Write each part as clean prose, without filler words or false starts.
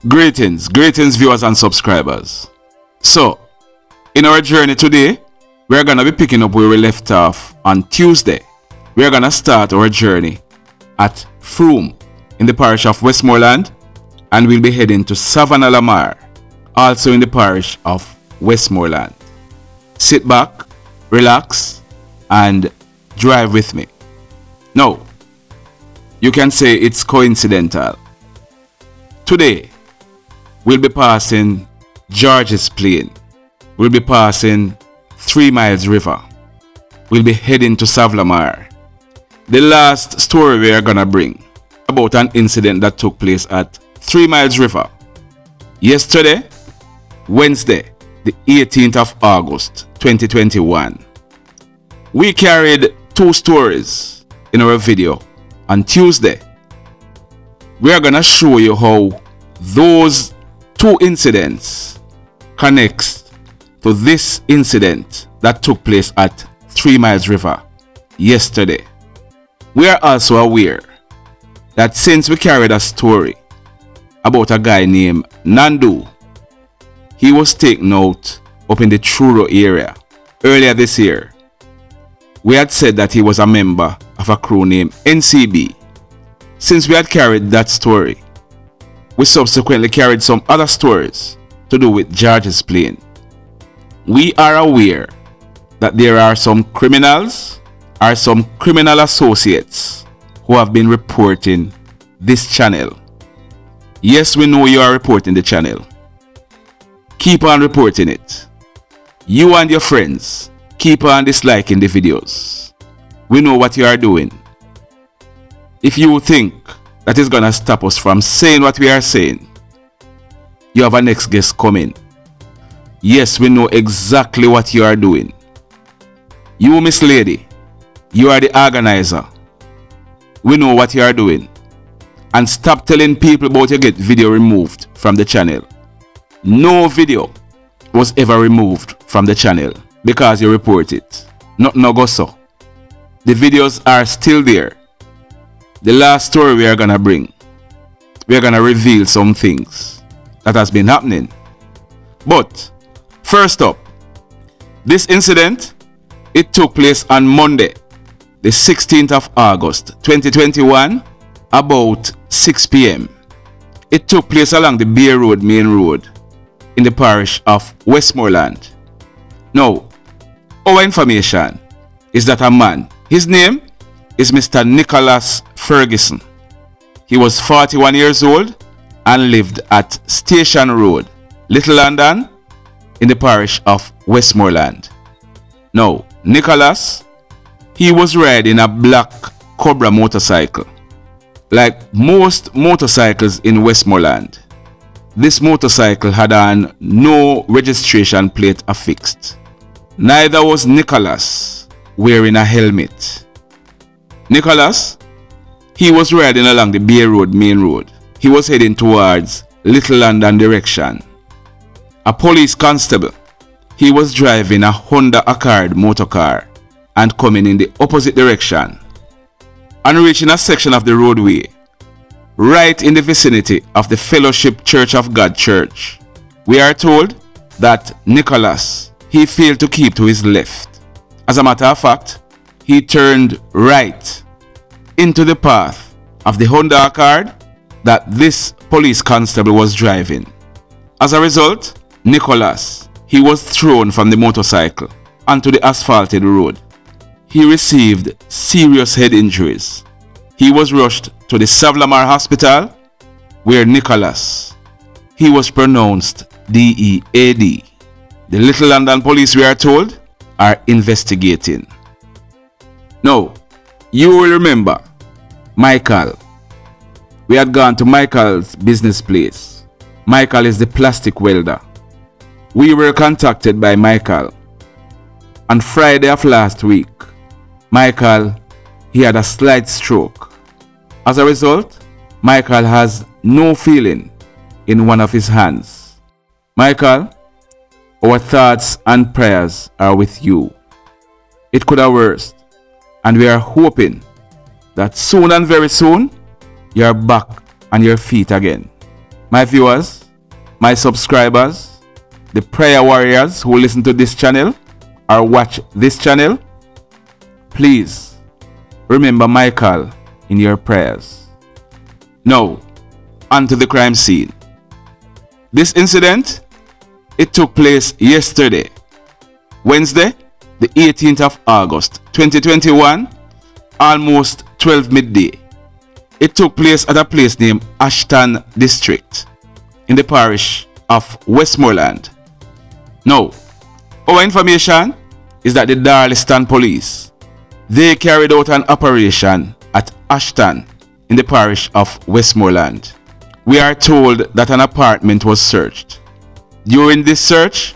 Greetings viewers and subscribers. So, in our journey today, we're gonna be picking up where we left off on Tuesday. We're gonna start our journey at Frome in the parish of Westmoreland, and we'll be heading to Savannah Lamar, also in the parish of Westmoreland. Sit back, relax, and drive with me. Now, you can say it's coincidental. Today, we'll be passing Georges Plain. We'll be passing 3 Miles River. We'll be heading to Savlamar. The last story we are gonna bring about an incident that took place at 3 Miles River. Yesterday, Wednesday, the 18th of August, 2021. We carried 2 stories in our video on Tuesday. We are gonna show you how those 2 incidents connects to this incident that took place at 3 Miles River yesterday. We are also aware that since we carried a story about a guy named Nandu, he was taken out up in the Truro area earlier this year. We had said that he was a member of a crew named NCB. Since we had carried that story, we subsequently carried some other stories to do with Georges Plain. We are aware that there are some criminals or some criminal associates who have been reporting this channel. Yes, we know you are reporting the channel. Keep on reporting it. You and your friends, keep on disliking the videos. We know what you are doing. If you think that is gonna stop us from saying what we are saying, you have a next guest coming. Yes, we know exactly what you are doing. You, Miss Lady, you are the organizer. We know what you are doing. And stop telling people about you get video removed from the channel. No video was ever removed from the channel because you report it. Not no go so. The videos are still there. The last story we are gonna bring, we are gonna reveal some things that has been happening. But first up, this incident, it took place on Monday, the 16th of August 2021, about 6 p.m. It took place along the Bear Road main road in the parish of Westmoreland. Now, our information is that a man, his name is Mr. Nicholas Ferguson. He was 41 years old and lived at Station Road, Little London, in the parish of Westmoreland. Now, Nicholas, he was riding a black Cobra motorcycle. Like most motorcycles in Westmoreland, this motorcycle had on no registration plate affixed. Neither was Nicholas wearing a helmet. Nicholas, he was riding along the Bear Road main road. He was heading towards Little London direction. A police constable, he was driving a Honda Accord motorcar and coming in the opposite direction. On reaching a section of the roadway, right in the vicinity of the Fellowship Church of God Church, we are told that Nicholas, he failed to keep to his left. As a matter of fact, he turned right into the path of the Honda Accord that this police constable was driving. As a result, Nicholas, he was thrown from the motorcycle onto the asphalted road. He received serious head injuries. He was rushed to the Savlamar Hospital, where Nicholas, he was pronounced DEAD. The Little London police, we are told, are investigating. Now, you will remember Michael. We had gone to Michael's business place. Michael is the plastic welder. We were contacted by Michael. On Friday of last week, Michael, he had a slight stroke. As a result, Michael has no feeling in one of his hands. Michael, our thoughts and prayers are with you. It could have worse, and we are hoping that soon and very soon, you're back on your feet again. My viewers, my subscribers, the prayer warriors who listen to this channel or watch this channel, please remember Michael in your prayers. Now, onto the crime scene. This incident, it took place yesterday, Wednesday, the 18th of August, 2021, almost 12 midday. It took place at a place named Ashton District in the parish of Westmoreland. Now, our information is that the Darlington Police, they carried out an operation at Ashton in the parish of Westmoreland. We are told that an apartment was searched. During this search,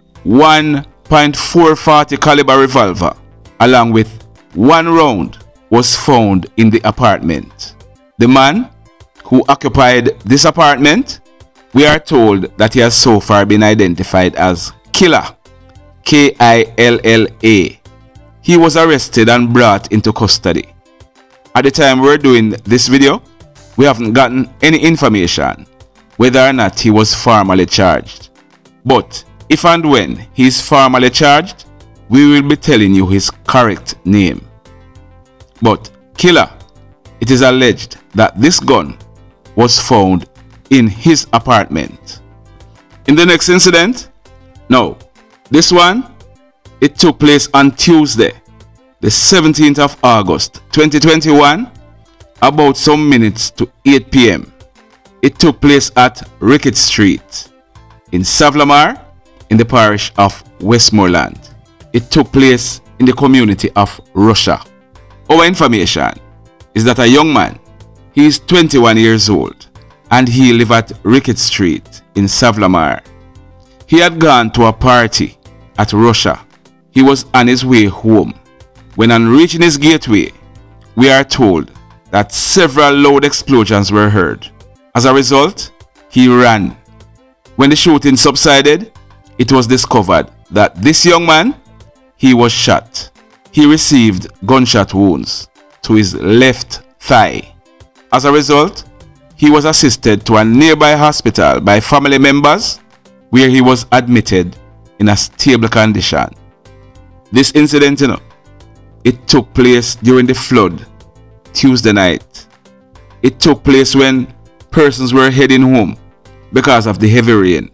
1.440 caliber revolver along with 1 round was found in the apartment. The man who occupied this apartment, we are told that he has so far been identified as Killa, K-I-L-L-A. He was arrested and brought into custody. At the time we're doing this video, we haven't gotten any information whether or not he was formally charged. But if and when he is formally charged, we will be telling you his correct name. But Killa, it is alleged that this gun was found in his apartment. In the next incident, no, this one, it took place on Tuesday, the 17th of August, 2021, about some minutes to 8 p.m. It took place at Rickett Street in Savlamar in the parish of Westmoreland. It took place in the community of Russia. Our information is that a young man, he is 21 years old and he lives at Rickett Street in Savlamar. He had gone to a party at Russia. He was on his way home. When on reaching his gateway, we are told that several loud explosions were heard. As a result, he ran. When the shooting subsided, it was discovered that this young man, he was shot. He received gunshot wounds to his left thigh. As a result, he was assisted to a nearby hospital by family members where he was admitted in a stable condition. This incident, it took place during the flood Tuesday night. It took place when persons were heading home because of the heavy rain.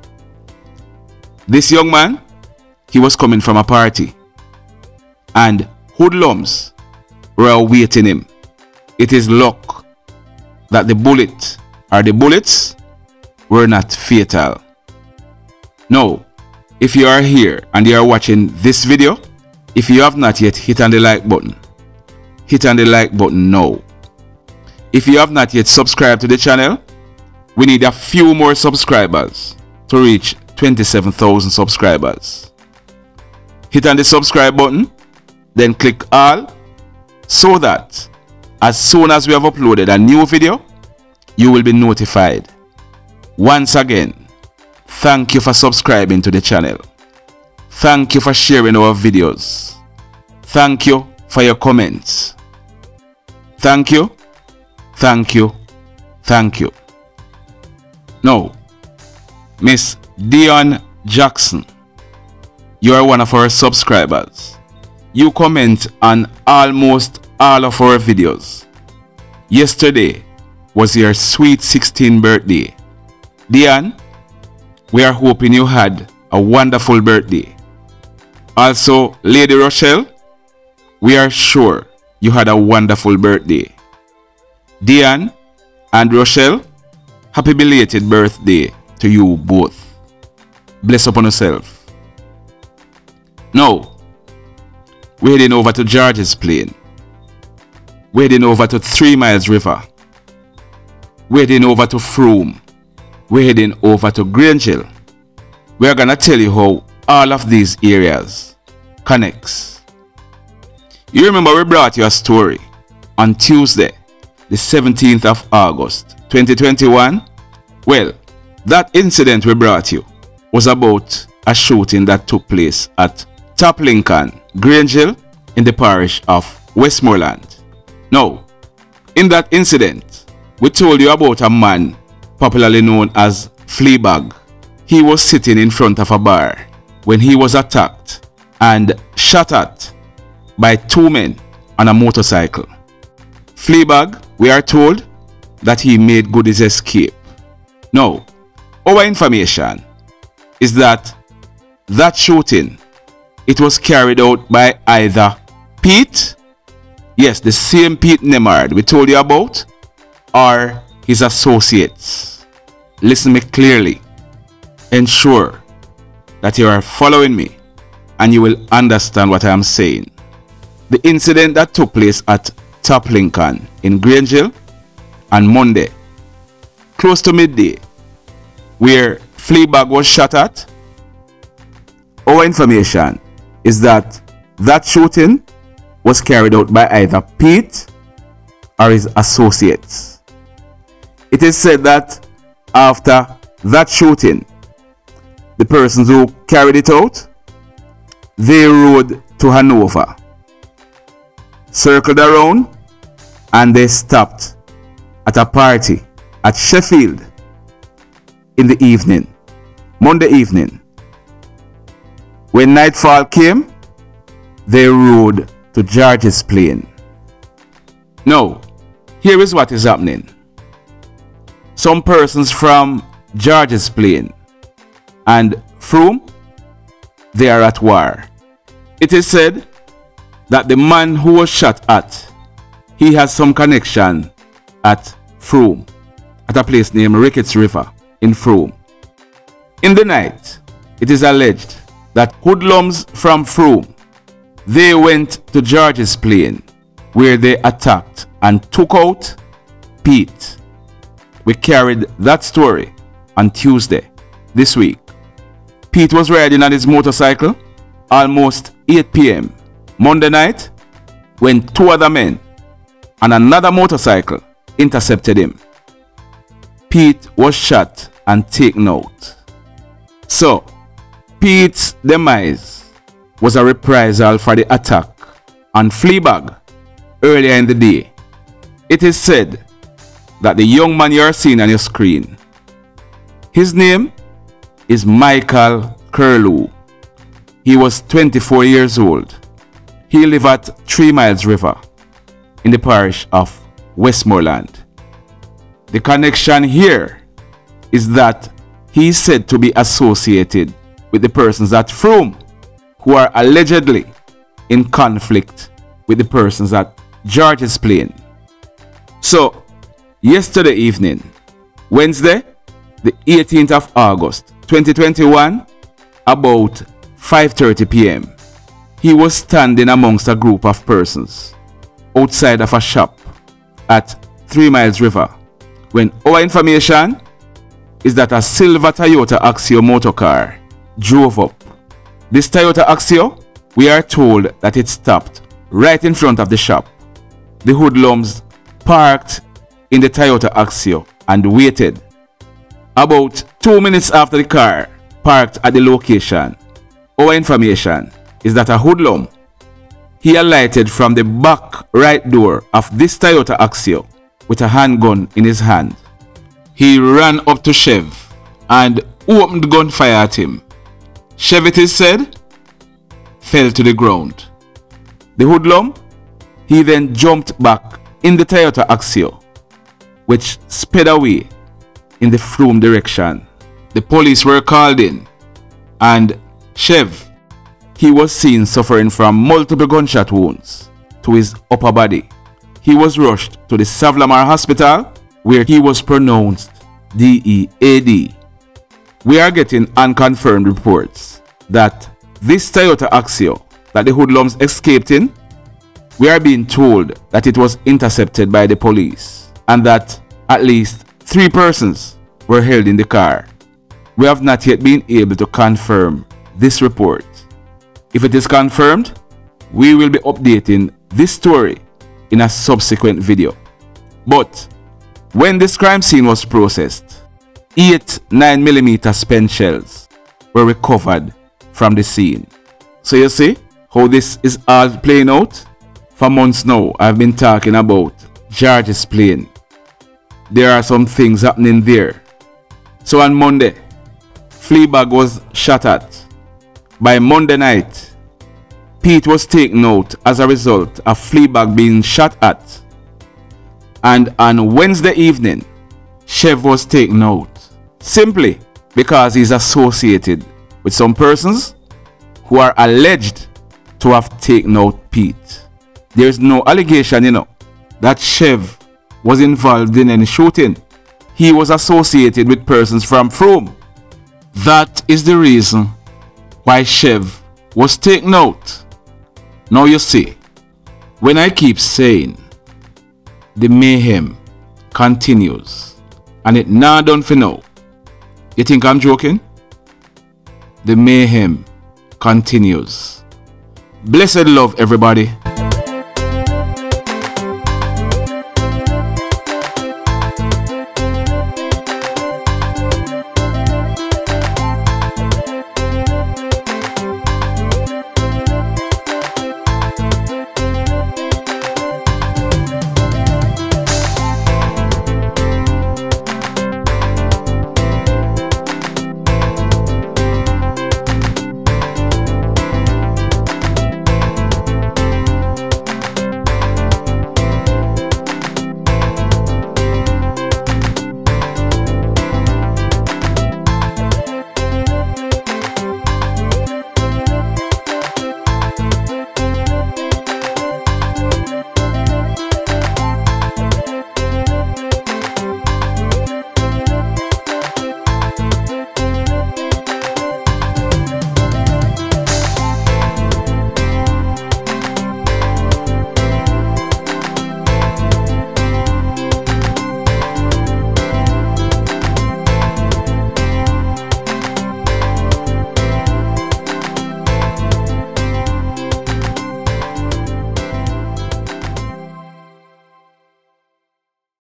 This young man, he was coming from a party and hoodlums were awaiting him. It is luck that the bullet or the bullets were not fatal. Now, if you are here and you are watching this video, if you have not yet hit on the like button, hit on the like button now. If you have not yet subscribed to the channel, we need a few more subscribers to reach 27,000 subscribers. Hit on the subscribe button, then click all, so that as soon as we have uploaded a new video, you will be notified. Once again, thank you for subscribing to the channel. Thank you for sharing our videos. Thank you for your comments. Thank you, thank you, thank you. Now, Miss Dion Jackson, you are one of our subscribers. You comment on almost all of our videos. Yesterday was your sweet 16th birthday. Dion, we are hoping you had a wonderful birthday. Also, Lady Rochelle, we are sure you had a wonderful birthday. Dion and Rochelle, happy belated birthday to you both. Bless upon yourself. Now, we're heading over to Georges Plain. We're heading over to 3 Miles River. We're heading over to Frome. We're heading over to Grange Hill. We're gonna tell you how all of these areas connects. You remember we brought you a story on Tuesday, the 17th of August, 2021? Well, that incident we brought you was about a shooting that took place at Top Lincoln, Grange Hill, in the parish of Westmoreland. Now, in that incident, we told you about a man popularly known as Fleabag. He was sitting in front of a bar when he was attacked and shot at by two men on a motorcycle. Fleabag, we are told that he made good his escape. Now, our information is that shooting, it was carried out by either Pete, yes, the same Pete Nemard we told you about, or his associates. Listen me clearly. Ensure that you are following me and you will understand what I am saying. The incident that took place at Top Lincoln in Grangeville on Monday, close to midday, where Fleabag was shot at, our information is that shooting was carried out by either Pete or his associates. It is said that after that shooting, the persons who carried it out, they rode to Hanover, circled around, and they stopped at a party at Sheffield in the evening, Monday evening. When nightfall came, they rode to George's Plain. Now, here is what is happening. Some persons from George's Plain and Frome, they are at war. It is said that the man who was shot at, he has some connection at Frome, at a place named Ricketts River in Frome. In the night, it is alleged that hoodlums from Frome, they went to George's Plain, where they attacked and took out Pete. We carried that story on Tuesday this week. Pete was riding on his motorcycle almost 8 p.m. Monday night when two other men on another motorcycle intercepted him. Pete was shot and taken out. So, Pete's demise was a reprisal for the attack on Fleabag earlier in the day. It is said that the young man you are seeing on your screen, his name is Michael Curlew. He was 24 years old. He lived at 3 Miles River in the parish of Westmoreland. The connection here is that he is said to be associated with the persons at Frome who are allegedly in conflict with the persons at George's Plain. So, yesterday evening, Wednesday, the 18th of August, 2021, about 5:30 p.m., he was standing amongst a group of persons outside of a shop at 3 Miles River when our information is that a silver Toyota Axio motor car drove up. This Toyota Axio, we are told that it stopped right in front of the shop. The hoodlums parked in the Toyota Axio and waited. About 2 minutes after the car parked at the location, our information is that a hoodlum, he alighted from the back right door of this Toyota Axio with a handgun in his hand. He ran up to Chev and opened gunfire at him. Chev, it is said, fell to the ground. The hoodlum, he then jumped back in the Toyota Axio, which sped away in the Frome direction. The police were called in, and Chev, he was seen suffering from multiple gunshot wounds to his upper body. He was rushed to the Savlamar Hospital, where he was pronounced DEAD. We are getting unconfirmed reports that this Toyota Axio that the hoodlums escaped in, we are being told that it was intercepted by the police and that at least 3 persons were held in the car. We have not yet been able to confirm this report. If it is confirmed, we will be updating this story in a subsequent video. But when this crime scene was processed, 8 9mm spent shells were recovered from the scene. So you see how this is all playing out? For months now, I've been talking about George's Plain. There are some things happening there So on Monday, Fleabag was shot at. By Monday night, Pete was taken out as a result of Fleabag being shot at. And on Wednesday evening, Chev was taken out. Simply because he's associated with some persons who are alleged to have taken out Pete. There is no allegation, that Chev was involved in any shooting. He was associated with persons from Frome. That is the reason why Chev was taken out. Now you see, when I keep saying the mayhem continues and it not done for now, you think I'm joking? The mayhem continues. Blessed love, everybody.